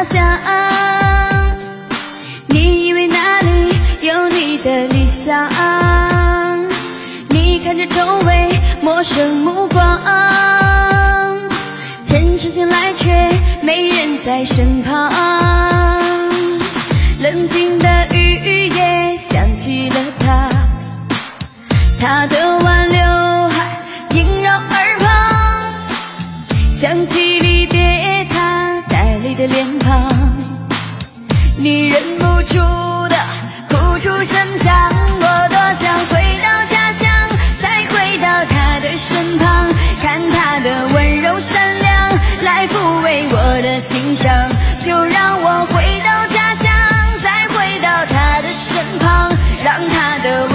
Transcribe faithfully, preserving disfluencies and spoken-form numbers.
家乡。你以为那里有你的理想，你看着周围陌生目光，天气醒来却没人在身旁。冷静的雨也想起了他，他的挽留还萦绕耳旁，想起离别他带泪的脸庞，你忍不住的哭出声响。我多想回到家乡，再回到他的身旁，看他的温柔善良来抚慰我的心伤。就让我回到家乡，再回到他的身旁，让他的